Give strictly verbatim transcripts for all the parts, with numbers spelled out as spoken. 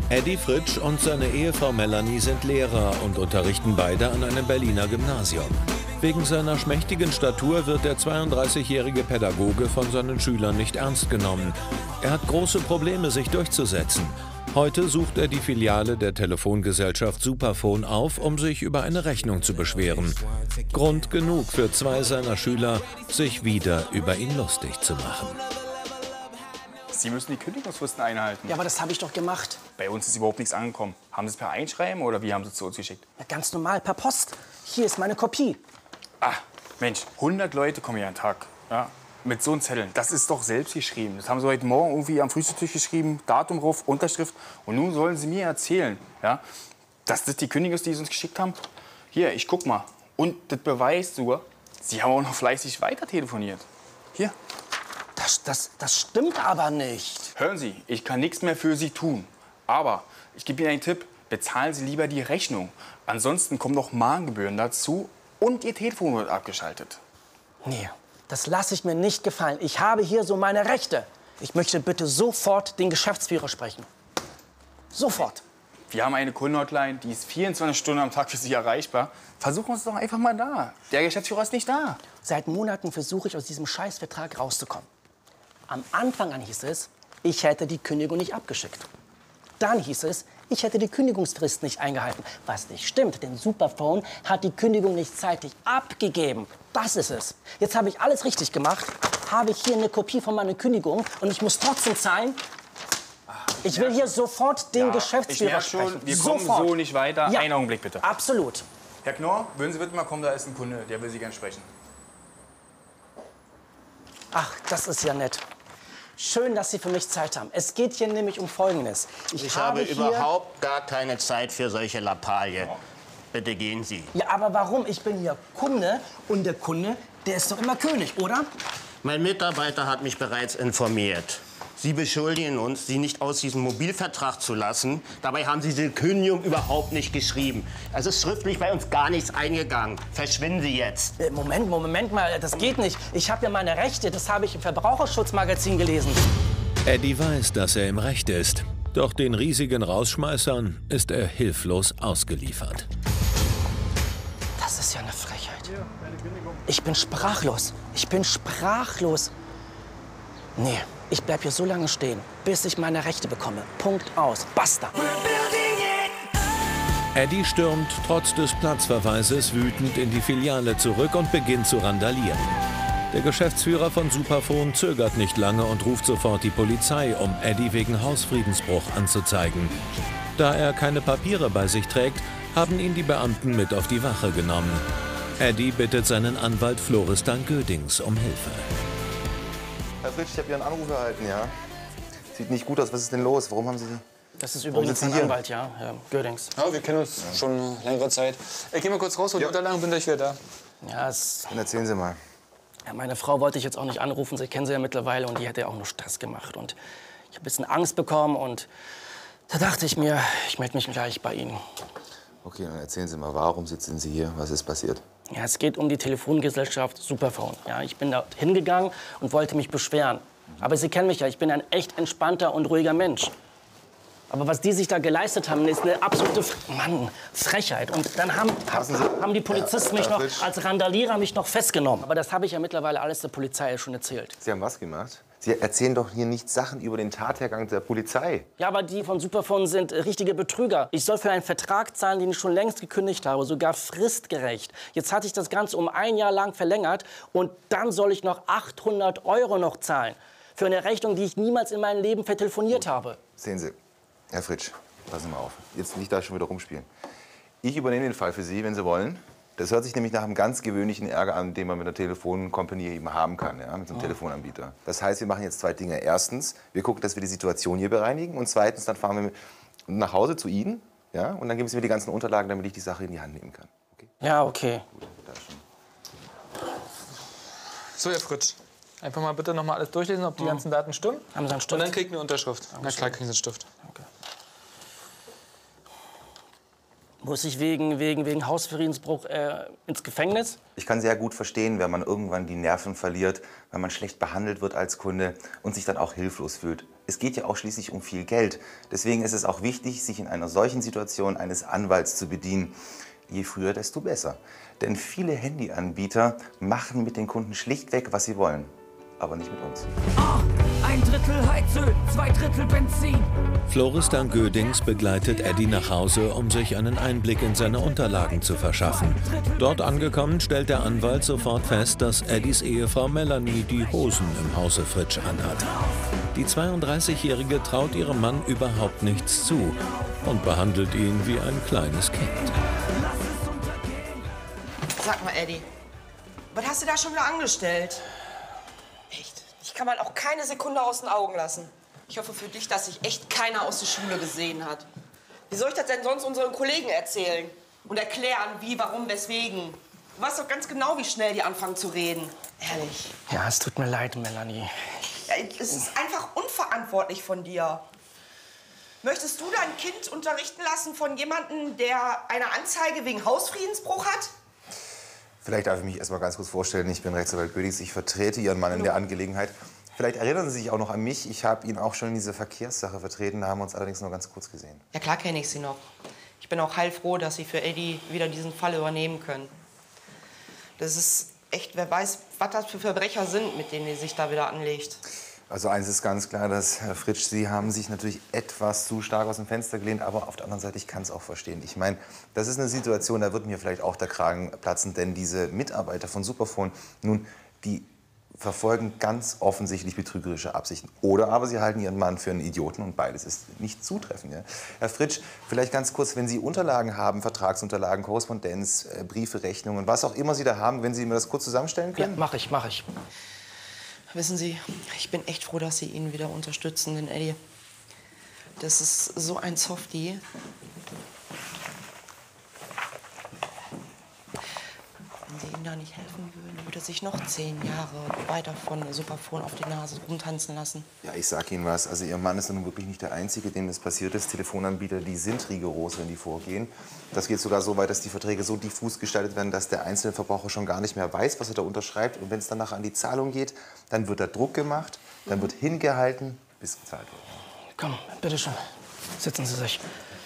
Eddie Fritsch und seine Ehefrau Melanie sind Lehrer und unterrichten beide an einem Berliner Gymnasium. Wegen seiner schmächtigen Statur wird der zweiunddreißigjährige Pädagoge von seinen Schülern nicht ernst genommen. Er hat große Probleme, sich durchzusetzen. Heute sucht er die Filiale der Telefongesellschaft Superphone auf, um sich über eine Rechnung zu beschweren. Grund genug für zwei seiner Schüler, sich wieder über ihn lustig zu machen. Sie müssen die Kündigungsfristen einhalten. Ja, aber das habe ich doch gemacht. Bei uns ist überhaupt nichts angekommen. Haben Sie es per Einschreiben oder wie haben Sie es zu uns geschickt? Ja, ganz normal, per Post. Hier ist meine Kopie. Ah, Mensch, hundert Leute kommen hier am Tag. Ja, mit so einem Zettel. Das ist doch selbst geschrieben. Das haben Sie heute Morgen irgendwie am Frühstückstisch geschrieben, Datum drauf, Unterschrift. Und nun sollen Sie mir erzählen, ja, dass das die Kündigung ist, die Sie uns geschickt haben? Hier, ich guck mal. Und das beweist sogar, Sie haben auch noch fleißig weiter telefoniert. Hier. Das, das, das stimmt aber nicht. Hören Sie, ich kann nichts mehr für Sie tun. Aber ich gebe Ihnen einen Tipp. Bezahlen Sie lieber die Rechnung. Ansonsten kommen noch Mahngebühren dazu und Ihr Telefon wird abgeschaltet. Nee, das lasse ich mir nicht gefallen. Ich habe hier so meine Rechte. Ich möchte bitte sofort den Geschäftsführer sprechen. Sofort. Wir haben eine Kundenhotline, die ist vierundzwanzig Stunden am Tag für Sie erreichbar. Versuchen Sie es doch einfach mal da. Der Geschäftsführer ist nicht da. Seit Monaten versuche ich, aus diesem Scheißvertrag rauszukommen. Am Anfang an hieß es, ich hätte die Kündigung nicht abgeschickt. Dann hieß es, ich hätte die Kündigungsfrist nicht eingehalten. Was nicht stimmt, denn Superphone hat die Kündigung nicht zeitig abgegeben. Das ist es. Jetzt habe ich alles richtig gemacht, habe ich hier eine Kopie von meiner Kündigung und ich muss trotzdem zahlen. Ich will hier sofort den Ja, Geschäftsführer ich merke schon, sprechen. wir kommen Sofort. so nicht weiter. Ja, Einen Augenblick bitte. Absolut. Herr Knorr, würden Sie bitte mal kommen, da ist ein Kunde, der will Sie gerne sprechen. Ach, das ist ja nett. Schön, dass Sie für mich Zeit haben. Es geht hier nämlich um Folgendes. Ich, ich habe, habe überhaupt gar keine Zeit für solche Lappalie. Bitte gehen Sie. Ja, aber warum? Ich bin hier Kunde und der Kunde, der ist doch immer König, oder? Mein Mitarbeiter hat mich bereits informiert. Sie beschuldigen uns, Sie nicht aus diesem Mobilvertrag zu lassen. Dabei haben Sie diese Kündigung überhaupt nicht geschrieben. Es ist schriftlich bei uns gar nichts eingegangen. Verschwinden Sie jetzt. Äh, Moment, Moment mal, das geht nicht. Ich habe ja meine Rechte, das habe ich im Verbraucherschutzmagazin gelesen. Eddie weiß, dass er im Recht ist. Doch den riesigen Rausschmeißern ist er hilflos ausgeliefert. Das ist ja eine Frechheit. Ich bin sprachlos. Ich bin sprachlos. Nee. Ich bleib hier so lange stehen, bis ich meine Rechte bekomme. Punkt aus. Basta. Eddie stürmt trotz des Platzverweises wütend in die Filiale zurück und beginnt zu randalieren. Der Geschäftsführer von Superphone zögert nicht lange und ruft sofort die Polizei, um Eddie wegen Hausfriedensbruch anzuzeigen. Da er keine Papiere bei sich trägt, haben ihn die Beamten mit auf die Wache genommen. Eddie bittet seinen Anwalt Floristan Gödings um Hilfe. Herr Fritsch, ich habe Ihren Anruf erhalten, ja? Sieht nicht gut aus. Was ist denn los? Warum haben Sie... Das ist übrigens mein Anwalt, ja, Herr Gödings. Ja, wir kennen uns ja. schon längere Zeit. Ich gehe mal kurz raus, hol die Unterlagen, bin gleich wieder da. Ja, es... Dann erzählen Sie mal. Ja, meine Frau wollte ich jetzt auch nicht anrufen, Sie kennen sie ja mittlerweile, und die hätte ja auch nur Stress gemacht. Und ich habe ein bisschen Angst bekommen und da dachte ich mir, ich melde mich gleich bei Ihnen. Okay, dann erzählen Sie mal, warum sitzen Sie hier? Was ist passiert? Ja, es geht um die Telefongesellschaft Superphone. Ja, ich bin da hingegangen und wollte mich beschweren. Aber Sie kennen mich ja, ich bin ein echt entspannter und ruhiger Mensch. Aber was die sich da geleistet haben, ist eine absolute Mann, Frechheit. Und dann haben, haben die Polizisten mich noch als Randalierer mich noch festgenommen. Aber das habe ich ja mittlerweile alles der Polizei schon erzählt. Sie haben was gemacht? Sie erzählen doch hier nicht Sachen über den Tathergang der Polizei. Ja, aber die von Superphone sind richtige Betrüger. Ich soll für einen Vertrag zahlen, den ich schon längst gekündigt habe, sogar fristgerecht. Jetzt hatte ich das Ganze um ein Jahr lang verlängert und dann soll ich noch achthundert Euro noch zahlen. Für eine Rechnung, die ich niemals in meinem Leben vertelefoniert habe. Sehen Sie, Herr Fritsch, passen Sie mal auf. Jetzt nicht da schon wieder rumspielen. Ich übernehme den Fall für Sie, wenn Sie wollen. Das hört sich nämlich nach einem ganz gewöhnlichen Ärger an, den man mit einer Telefonkompanie eben haben kann, ja, mit einem oh. Telefonanbieter. Das heißt, wir machen jetzt zwei Dinge. Erstens, wir gucken, dass wir die Situation hier bereinigen. Und zweitens, dann fahren wir nach Hause zu Ihnen, ja, und dann geben Sie mir die ganzen Unterlagen, damit ich die Sache in die Hand nehmen kann. Okay? Ja, okay. Gut, da schon. So, Herr Fritsch, einfach mal bitte noch mal alles durchlesen, ob die mhm. ganzen Daten stimmen. Haben Sie einen Stift? Und dann kriegt eine Unterschrift. Dankeschön. Na klar, kriegen Sie einen Stift. Okay. Muss ich wegen, wegen, wegen Hausfriedensbruch äh, ins Gefängnis? Ich kann sehr gut verstehen, wenn man irgendwann die Nerven verliert, wenn man schlecht behandelt wird als Kunde und sich dann auch hilflos fühlt. Es geht ja auch schließlich um viel Geld. Deswegen ist es auch wichtig, sich in einer solchen Situation eines Anwalts zu bedienen. Je früher, desto besser. Denn viele Handyanbieter machen mit den Kunden schlichtweg, was sie wollen. Aber nicht mit uns. Ah, ein Drittel Heizöl, zwei Drittel Benzin. Florestan Gödings begleitet Eddie nach Hause, um sich einen Einblick in seine Unterlagen zu verschaffen. Dort angekommen stellt der Anwalt sofort fest, dass Eddies Ehefrau Melanie die Hosen im Hause Fritsch anhat. Die zweiunddreißigjährige traut ihrem Mann überhaupt nichts zu und behandelt ihn wie ein kleines Kind. Sag mal, Eddie, was hast du da schon wieder angestellt? Echt? Ich kann man auch keine Sekunde aus den Augen lassen. Ich hoffe für dich, dass sich echt keiner aus der Schule gesehen hat. Wie soll ich das denn sonst unseren Kollegen erzählen? Und erklären, wie, warum, weswegen? Du weißt doch ganz genau, wie schnell die anfangen zu reden. Ehrlich. Ja, es tut mir leid, Melanie. Ja, es ist einfach unverantwortlich von dir. Möchtest du dein Kind unterrichten lassen von jemandem, der eine Anzeige wegen Hausfriedensbruch hat? Vielleicht darf ich mich erst mal ganz kurz vorstellen. Ich bin Rechtsanwalt Gödings. Ich vertrete Ihren Mann in der Angelegenheit. Vielleicht erinnern Sie sich auch noch an mich. Ich habe ihn auch schon in dieser Verkehrssache vertreten. Da haben wir uns allerdings nur ganz kurz gesehen. Ja, klar kenne ich Sie noch. Ich bin auch heilfroh, dass Sie für Eddie wieder diesen Fall übernehmen können. Das ist echt, wer weiß, was das für Verbrecher sind, mit denen er sich da wieder anlegt. Also eins ist ganz klar, dass Herr Fritsch, Sie haben sich natürlich etwas zu stark aus dem Fenster gelehnt, aber auf der anderen Seite, ich kann es auch verstehen. Ich meine, das ist eine Situation, da wird mir vielleicht auch der Kragen platzen, denn diese Mitarbeiter von Superphone, nun, die verfolgen ganz offensichtlich betrügerische Absichten. Oder aber sie halten ihren Mann für einen Idioten und beides ist nicht zutreffend. Ja? Herr Fritsch, vielleicht ganz kurz, wenn Sie Unterlagen haben, Vertragsunterlagen, Korrespondenz, äh, Briefe, Rechnungen, was auch immer Sie da haben, wenn Sie mir das kurz zusammenstellen können? Ja, mach ich, mach ich. Wissen Sie, ich bin echt froh, dass Sie ihn wieder unterstützen, den Eddie. Das ist so ein Softie. Wenn Sie ihm da nicht helfen würden, würde er sich noch zehn Jahre weiter von Superphone auf die Nase rumtanzen lassen. Ja, ich sag Ihnen was. Also Ihr Mann ist nun wirklich nicht der Einzige, dem das passiert ist. Telefonanbieter, die sind rigoros, wenn die vorgehen. Das geht sogar so weit, dass die Verträge so diffus gestaltet werden, dass der einzelne Verbraucher schon gar nicht mehr weiß, was er da unterschreibt. Und wenn es dann nachher an die Zahlung geht, dann wird da Druck gemacht, dann wird hingehalten, bis gezahlt wird. Komm, bitteschön. Setzen Sie sich.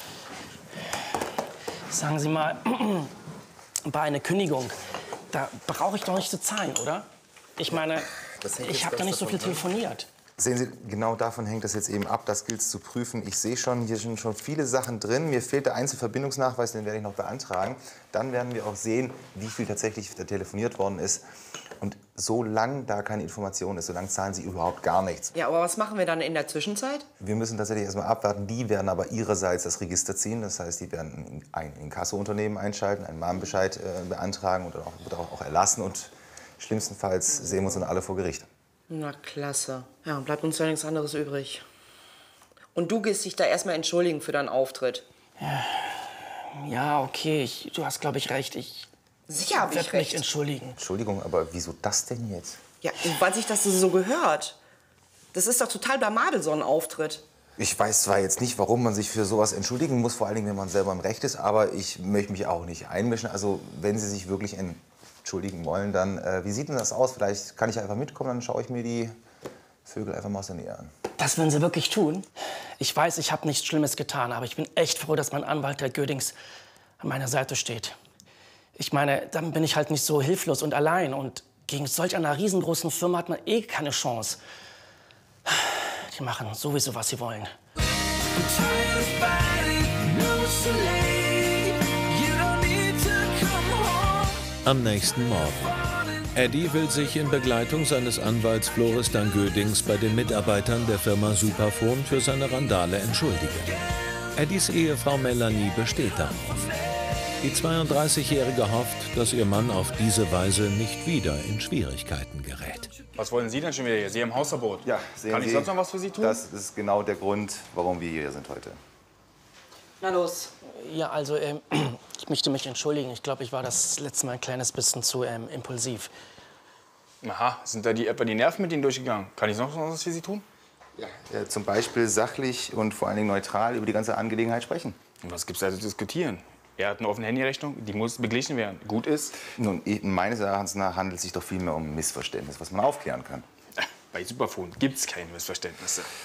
Sagen Sie mal, bei einer Kündigung, da brauche ich doch nicht zu zahlen, oder? Ich meine, ich habe da nicht so viel telefoniert. Sehen Sie, genau davon hängt das jetzt eben ab. Das gilt es zu prüfen. Ich sehe schon, hier sind schon viele Sachen drin. Mir fehlt der Einzelverbindungsnachweis, den werde ich noch beantragen. Dann werden wir auch sehen, wie viel tatsächlich da telefoniert worden ist. Und solange da keine Information ist, solange zahlen Sie überhaupt gar nichts. Ja, aber was machen wir dann in der Zwischenzeit? Wir müssen tatsächlich erstmal abwarten. Die werden aber ihrerseits das Register ziehen. Das heißt, die werden ein Inkasso-Unternehmen einschalten, einen Mahnbescheid äh, beantragen und dann auch, wird auch erlassen. Und schlimmstenfalls sehen wir uns dann alle vor Gericht. Na, klasse. Ja, bleibt uns ja nichts anderes übrig. Und du gehst dich da erstmal entschuldigen für deinen Auftritt. Ja, ja okay, ich, du hast, glaube ich, recht. Ich Sicher habe ich werde mich recht. entschuldigen. Entschuldigung, aber wieso das denn jetzt? Ja, weil sich das so gehört. Das ist doch total blamabel, so ein Auftritt. Ich weiß zwar jetzt nicht, warum man sich für sowas entschuldigen muss, vor allen Dingen, wenn man selber im Recht ist, aber ich möchte mich auch nicht einmischen. Also, wenn Sie sich wirklich entschuldigen wollen, dann, äh, wie sieht denn das aus? Vielleicht kann ich einfach mitkommen, dann schaue ich mir die Vögel einfach mal aus der Nähe an. Das würden Sie wirklich tun? Ich weiß, ich habe nichts Schlimmes getan, aber ich bin echt froh, dass mein Anwalt, Herr Gödings, an meiner Seite steht. Ich meine, dann bin ich halt nicht so hilflos und allein. Und gegen solch einer riesengroßen Firma hat man eh keine Chance. Die machen sowieso, was sie wollen. Am nächsten Morgen. Eddie will sich in Begleitung seines Anwalts Florestan Gödings bei den Mitarbeitern der Firma Superphone für seine Randale entschuldigen. Eddies Ehefrau Melanie besteht darauf. Die zweiunddreißigjährige hofft, dass ihr Mann auf diese Weise nicht wieder in Schwierigkeiten gerät. Was wollen Sie denn schon wieder hier? Sie haben Hausverbot. Ja, sehen Kann ich Sie, sonst noch was für Sie tun? Das ist genau der Grund, warum wir hier sind heute. Na los. Ja, also, ähm, ich möchte mich entschuldigen. Ich glaube, ich war das letzte Mal ein kleines bisschen zu ähm, impulsiv. Aha, sind da die, etwa die Nerven mit Ihnen durchgegangen? Kann ich sonst noch was für Sie tun? Ja. Ja, zum Beispiel sachlich und vor allen Dingen neutral über die ganze Angelegenheit sprechen. Und was gibt's da zu diskutieren? Er hat eine offene Handyrechnung, die muss beglichen werden. Gut ist. Nun, meines Erachtens nach handelt es sich doch vielmehr um ein Missverständnis, was man aufklären kann. Bei Superphone gibt's keine Missverständnisse.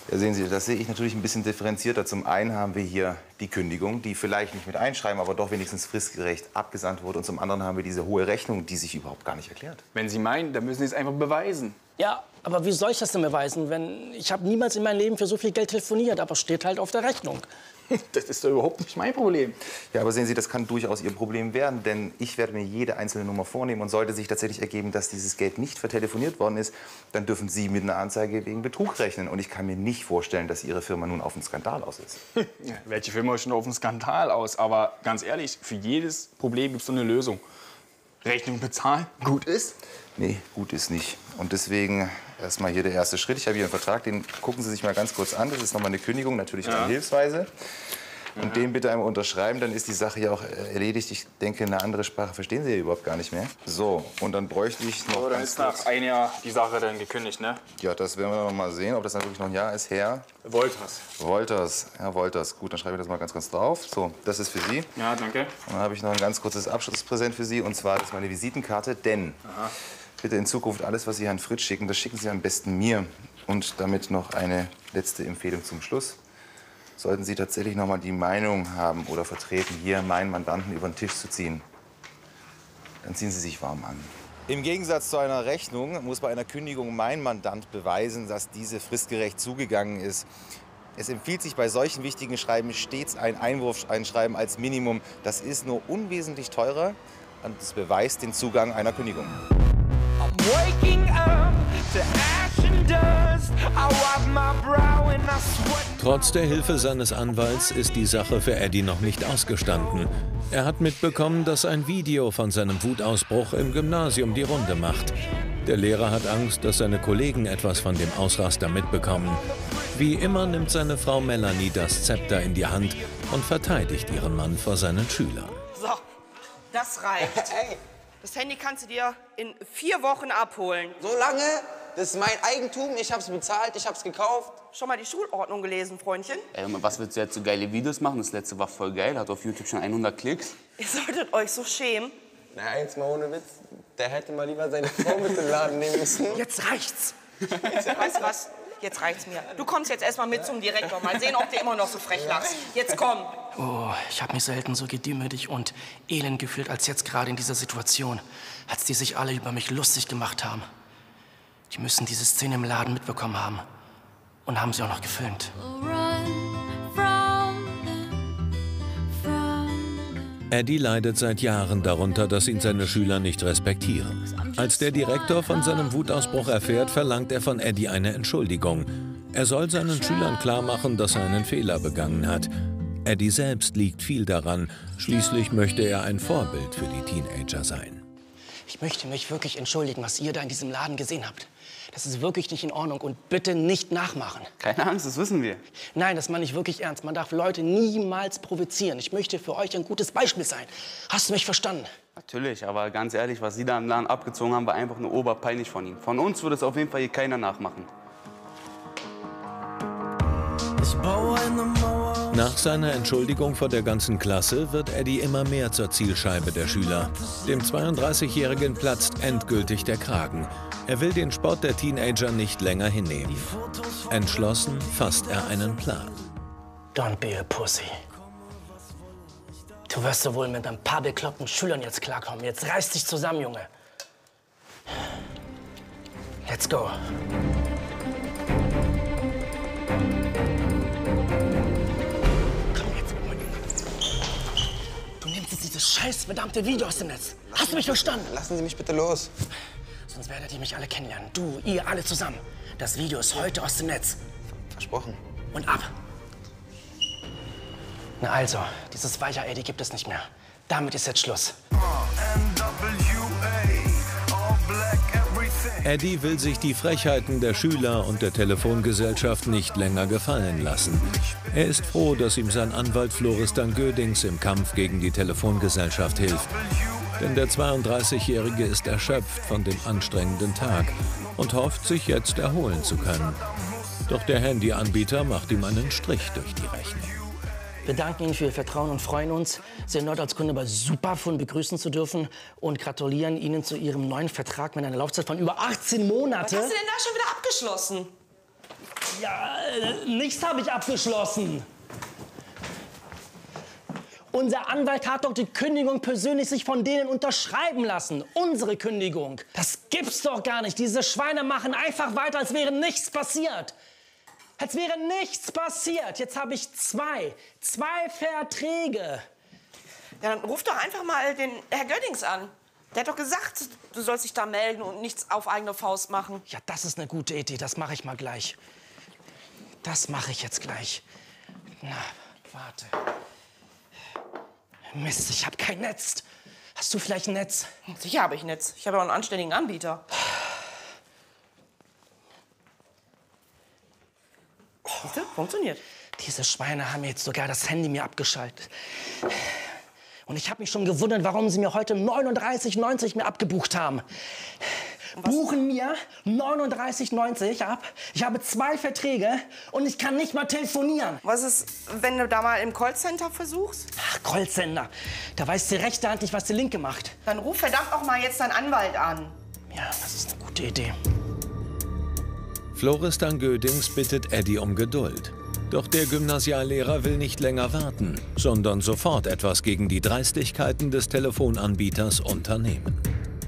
Ja, sehen Sie, das sehe ich natürlich ein bisschen differenzierter. Zum einen haben wir hier die Kündigung, die vielleicht nicht mit einschreiben, aber doch wenigstens fristgerecht abgesandt wurde. Und zum anderen haben wir diese hohe Rechnung, die sich überhaupt gar nicht erklärt. Wenn Sie meinen, dann müssen Sie es einfach beweisen. Ja, aber wie soll ich das denn beweisen, wenn ich habe niemals in meinem Leben für so viel Geld telefoniert, aber steht halt auf der Rechnung. Das ist doch überhaupt nicht mein Problem. Ja, aber sehen Sie, das kann durchaus Ihr Problem werden, denn ich werde mir jede einzelne Nummer vornehmen und sollte sich tatsächlich ergeben, dass dieses Geld nicht vertelefoniert worden ist, dann dürfen Sie mit einer Anzeige wegen Betrug rechnen. Und ich kann mir nicht vorstellen, dass Ihre Firma nun auf einen Skandal aus ist. Ja, welche Firma ist schon auf einen Skandal aus? Aber ganz ehrlich, für jedes Problem gibt es so eine Lösung. Rechnung bezahlen, gut ist? Nee, gut ist nicht. Und deswegen erstmal hier der erste Schritt. Ich habe hier einen Vertrag, den gucken Sie sich mal ganz kurz an. Das ist nochmal eine Kündigung, natürlich dann hilfsweise. Und den bitte einmal unterschreiben, dann ist die Sache ja auch erledigt. Ich denke, eine andere Sprache verstehen Sie ja überhaupt gar nicht mehr. So, und dann bräuchte ich noch. So, dann ist nach einem Jahr die Sache dann gekündigt, ne? Ja, das werden wir noch mal sehen, ob das dann wirklich noch ein Jahr ist. Herr Wolters. Wolters, Herr Wolters. Gut, dann schreibe ich das mal ganz, ganz drauf. So, das ist für Sie. Ja, danke. Und dann habe ich noch ein ganz kurzes Abschlusspräsent für Sie. Und zwar, das ist meine Visitenkarte, denn Aha. bitte in Zukunft alles, was Sie Herrn Fritsch schicken, das schicken Sie am besten mir. Und damit noch eine letzte Empfehlung zum Schluss. Sollten Sie tatsächlich noch mal die Meinung haben oder vertreten, hier meinen Mandanten über den Tisch zu ziehen, dann ziehen Sie sich warm an. Im Gegensatz zu einer Rechnung muss bei einer Kündigung mein Mandant beweisen, dass diese fristgerecht zugegangen ist. Es empfiehlt sich bei solchen wichtigen Schreiben stets ein Einwurfeinschreiben als Minimum. Das ist nur unwesentlich teurer und es beweist den Zugang einer Kündigung. I'm waking up to ash and dust. I wipe my brow and I sweat. Trotz der Hilfe seines Anwalts ist die Sache für Eddie noch nicht ausgestanden. Er hat mitbekommen, dass ein Video von seinem Wutausbruch im Gymnasium die Runde macht. Der Lehrer hat Angst, dass seine Kollegen etwas von dem Ausraster mitbekommen. Wie immer nimmt seine Frau Melanie das Zepter in die Hand und verteidigt ihren Mann vor seinen Schülern. So, das reicht. Hey. Das Handy kannst du dir in vier Wochen abholen. So lange? Das ist mein Eigentum, ich hab's bezahlt, ich hab's gekauft. Schon mal die Schulordnung gelesen, Freundchen? Ey, was willst du jetzt so geile Videos machen? Das letzte war voll geil, hat auf YouTube schon hundert Klicks. Ihr solltet euch so schämen. Na, jetzt mal ohne Witz, der hätte mal lieber seine Frau mit dem Laden nehmen müssen. Jetzt reicht's. Weißt du was? Jetzt reicht's mir. Du kommst jetzt erstmal mit zum Direktor. Mal sehen, ob du immer noch so frech lachst. Jetzt komm. Oh, ich habe mich selten so gedemütigt und elend gefühlt als jetzt gerade in dieser Situation, als die sich alle über mich lustig gemacht haben. Die müssen diese Szene im Laden mitbekommen haben und haben sie auch noch gefilmt. Eddie leidet seit Jahren darunter, dass ihn seine Schüler nicht respektieren. Als der Direktor von seinem Wutausbruch erfährt, verlangt er von Eddie eine Entschuldigung. Er soll seinen Schülern klarmachen, dass er einen Fehler begangen hat. Eddie selbst liegt viel daran. Schließlich möchte er ein Vorbild für die Teenager sein. Ich möchte mich wirklich entschuldigen, was ihr da in diesem Laden gesehen habt. Das ist wirklich nicht in Ordnung und bitte nicht nachmachen. Keine Angst, das wissen wir. Nein, das meine ich wirklich ernst. Man darf Leute niemals provozieren. Ich möchte für euch ein gutes Beispiel sein. Hast du mich verstanden? Natürlich, aber ganz ehrlich, was Sie da im Laden abgezogen haben, war einfach nur oberpeinlich von Ihnen. Von uns würde es auf jeden Fall hier keiner nachmachen. Nach seiner Entschuldigung vor der ganzen Klasse wird Eddie immer mehr zur Zielscheibe der Schüler. Dem zweiunddreißigjährigen platzt endgültig der Kragen. Er will den Spott der Teenager nicht länger hinnehmen. Entschlossen fasst er einen Plan. Don't be a pussy. Du wirst so wohl mit ein paar bekloppten Schülern jetzt klarkommen. Jetzt reiß dich zusammen, Junge. Let's go. Dieses scheiß verdammte Video aus dem Netz. Hast du mich verstanden? Lassen Sie mich bitte los. Sonst werdet ihr mich alle kennenlernen. Du, ihr, alle zusammen. Das Video ist heute aus dem Netz. Versprochen. Und ab. Na also, dieses weicher Eddie gibt es nicht mehr. Damit ist jetzt Schluss. Eddie will sich die Frechheiten der Schüler und der Telefongesellschaft nicht länger gefallen lassen. Er ist froh, dass ihm sein Anwalt Floristan Gödings im Kampf gegen die Telefongesellschaft hilft. Denn der zweiunddreißigjährige ist erschöpft von dem anstrengenden Tag und hofft, sich jetzt erholen zu können. Doch der Handyanbieter macht ihm einen Strich durch die Rechnung. Wir danken Ihnen für Ihr Vertrauen und freuen uns, Sie erneut als Kunde bei Superfund begrüßen zu dürfen und gratulieren Ihnen zu Ihrem neuen Vertrag mit einer Laufzeit von über achtzehn Monaten. Was hast du denn da schon wieder abgeschlossen? Ja, äh, nichts habe ich abgeschlossen. Unser Anwalt hat doch die Kündigung persönlich sich von denen unterschreiben lassen. Unsere Kündigung. Das gibt's doch gar nicht. Diese Schweine machen einfach weiter, als wäre nichts passiert. Als wäre nichts passiert. Jetzt habe ich zwei. Zwei Verträge. Ja, dann ruf doch einfach mal den Herr Göttings an. Der hat doch gesagt, du sollst dich da melden und nichts auf eigene Faust machen. Ja, das ist eine gute Idee. Das mache ich mal gleich. Das mache ich jetzt gleich. Na, warte. Mist, ich habe kein Netz. Hast du vielleicht ein Netz? Sicher habe ich Netz. Ich habe auch einen anständigen Anbieter. Siehst du? Funktioniert. Diese Schweine haben jetzt sogar das Handy mir abgeschaltet. Und ich habe mich schon gewundert, warum sie mir heute neununddreißig neunzig mir abgebucht haben. Buchen mir neununddreißig neunzig ab. Ich habe zwei Verträge und ich kann nicht mal telefonieren. Was ist, wenn du da mal im Callcenter versuchst? Ach, Callcenter. Da weiß die rechte Hand nicht, was die linke macht. Dann ruf verdammt auch mal jetzt deinen Anwalt an. Ja, das ist eine gute Idee. Florestan Gödings bittet Eddie um Geduld. Doch der Gymnasiallehrer will nicht länger warten, sondern sofort etwas gegen die Dreistigkeiten des Telefonanbieters unternehmen.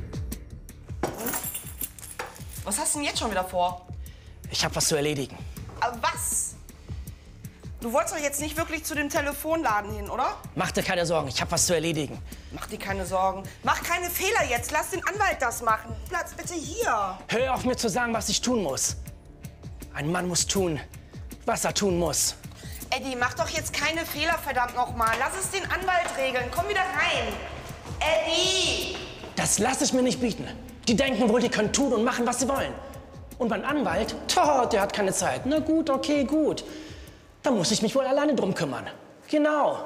Was hast du denn jetzt schon wieder vor? Ich habe was zu erledigen. Aber was? Du wolltest doch jetzt nicht wirklich zu dem Telefonladen hin, oder? Mach dir keine Sorgen, ich habe was zu erledigen. Mach dir keine Sorgen. Mach keine Fehler jetzt. Lass den Anwalt das machen. Platz bitte hier. Hör auf, mir zu sagen, was ich tun muss. Ein Mann muss tun, was er tun muss. Eddie, mach doch jetzt keine Fehler, verdammt nochmal. Lass es den Anwalt regeln. Komm wieder rein. Eddie! Das lasse ich mir nicht bieten. Die denken wohl, die können tun und machen, was sie wollen. Und mein Anwalt, tja, der hat keine Zeit. Na gut, okay, gut. Da muss ich mich wohl alleine drum kümmern. Genau.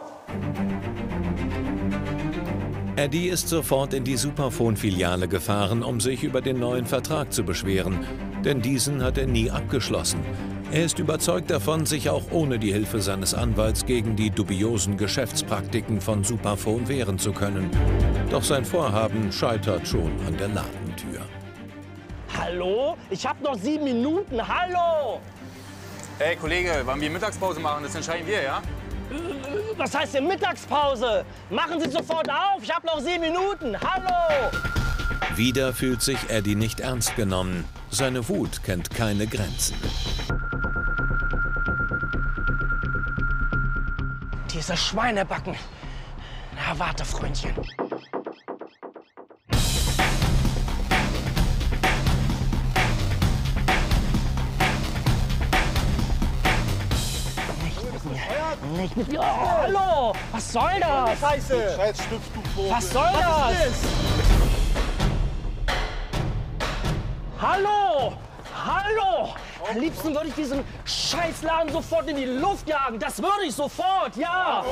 Eddie ist sofort in die Superphone-Filiale gefahren, um sich über den neuen Vertrag zu beschweren. Denn diesen hat er nie abgeschlossen. Er ist überzeugt davon, sich auch ohne die Hilfe seines Anwalts gegen die dubiosen Geschäftspraktiken von Superphone wehren zu können. Doch sein Vorhaben scheitert schon an der Ladentür. Hallo? Ich habe noch sieben Minuten. Hallo! Ey, Kollege, wann wir Mittagspause machen, das entscheiden wir, ja? Was heißt denn Mittagspause? Machen Sie sofort auf. Ich habe noch sieben Minuten. Hallo! Wieder fühlt sich Eddie nicht ernst genommen. Seine Wut kennt keine Grenzen. Diese Schweinebacken. Na, warte, Freundchen. Nicht mit mir. Nicht mit mir. Oh, hallo! Was soll das? Scheiße! Scheiß Schlüpftuchvogel. Was soll das? Was ist das? Hallo! Hallo! Am liebsten würde ich diesen Scheißladen sofort in die Luft jagen. Das würde ich sofort, ja!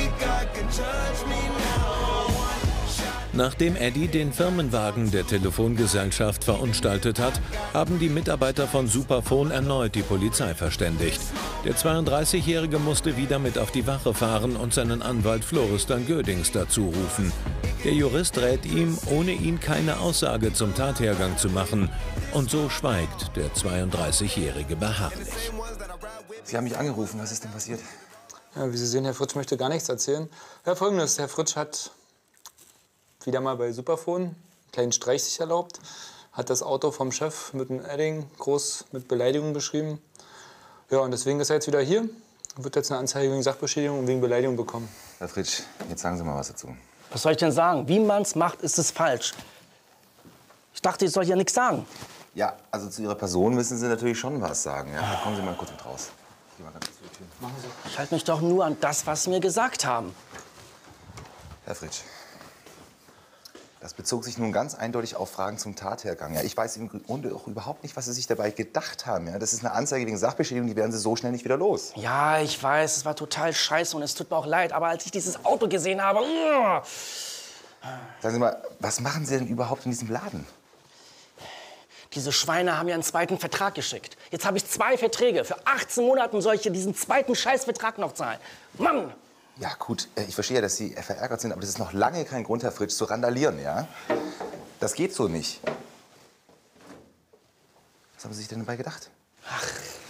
Nachdem Eddie den Firmenwagen der Telefongesellschaft verunstaltet hat, haben die Mitarbeiter von Superphone erneut die Polizei verständigt. Der zweiunddreißigjährige musste wieder mit auf die Wache fahren und seinen Anwalt Florestan Gödings dazu rufen. Der Jurist rät ihm, ohne ihn keine Aussage zum Tathergang zu machen. Und so schweigt der zweiunddreißigjährige beharrlich. Sie haben mich angerufen. Was ist denn passiert? Ja, wie Sie sehen, Herr Fritsch möchte gar nichts erzählen. Ja, Folgendes. Herr Fritsch hat wieder mal bei Superphone einen kleinen Streich sich erlaubt. Hat das Auto vom Chef mit einem Edding groß mit Beleidigung beschrieben. Ja, und deswegen ist er jetzt wieder hier. Wird jetzt eine Anzeige wegen Sachbeschädigung und wegen Beleidigung bekommen. Herr Fritsch, jetzt sagen Sie mal was dazu. Was soll ich denn sagen? Wie man es macht, ist es falsch. Ich dachte, ich soll ja nichts sagen. Ja, also zu Ihrer Person müssen Sie natürlich schon was sagen. Ja? Kommen Sie mal kurz mit raus. Ich geh mal ganz kurz zur Tür. Machen Sie. Ich halte mich doch nur an das, was Sie mir gesagt haben. Herr Fritsch, das bezog sich nun ganz eindeutig auf Fragen zum Tathergang. Ja, ich weiß im Grunde auch überhaupt nicht, was Sie sich dabei gedacht haben. Ja, das ist eine Anzeige wegen Sachbeschädigung, die werden Sie so schnell nicht wieder los. Ja, ich weiß, es war total scheiße und es tut mir auch leid. Aber als ich dieses Auto gesehen habe... Uh, Sagen Sie mal, was machen Sie denn überhaupt in diesem Laden? diese Schweine haben ja einen zweiten Vertrag geschickt. Jetzt habe ich zwei Verträge. Für achtzehn Monaten soll ich hier diesen zweiten Scheißvertrag noch zahlen. Mann! Ja gut, äh, ich verstehe ja, dass Sie verärgert sind, aber das ist noch lange kein Grund, Herr Fritsch, zu randalieren, ja? Das geht so nicht. Was haben Sie sich denn dabei gedacht? Ach,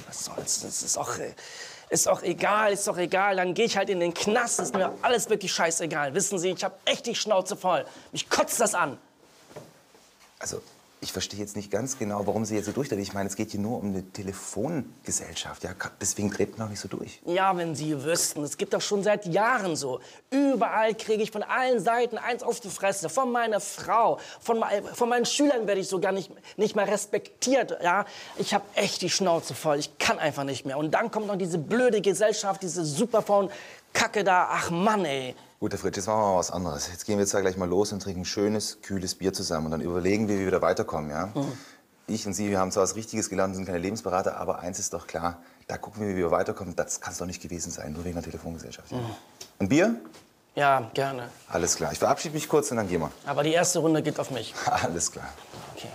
was soll's, das ist auch, ist auch egal, ist doch egal. Dann gehe ich halt in den Knast, ist mir alles wirklich scheißegal. Wissen Sie, ich habe echt die Schnauze voll. Mich kotzt das an. Also, ich verstehe jetzt nicht ganz genau, warum Sie jetzt so durchdrehen. Ich meine, es geht hier nur um eine Telefongesellschaft. Ja, deswegen dreht man auch nicht so durch. Ja, wenn Sie wüssten, es gibt doch schon seit Jahren so. Überall kriege ich von allen Seiten eins auf die Fresse. Von meiner Frau, von, mein, von meinen Schülern werde ich sogar nicht, nicht mal respektiert. Ja? Ich habe echt die Schnauze voll. Ich kann einfach nicht mehr. Und dann kommt noch diese blöde Gesellschaft, diese Superphone-Kacke da. Ach Mann, ey. Gut, Herr Fritsch, jetzt machen wir mal was anderes. Jetzt gehen wir jetzt gleich mal los und trinken ein schönes, kühles Bier zusammen. Und dann überlegen wir, wie wir wieder weiterkommen, ja? Mhm. Ich und Sie, wir haben zwar was Richtiges gelernt, sind keine Lebensberater, aber eins ist doch klar, da gucken wir, wie wir weiterkommen. Das kann es doch nicht gewesen sein, nur wegen der Telefongesellschaft. Ja? Mhm. Ein Bier? Ja, gerne. Alles klar. Ich verabschiede mich kurz und dann gehen wir. Aber die erste Runde geht auf mich. Alles klar. Okay.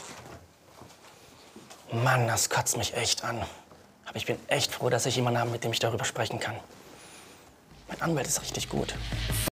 Mann, das kotzt mich echt an. Aber ich bin echt froh, dass ich jemanden habe, mit dem ich darüber sprechen kann. Mein Anwalt ist richtig gut.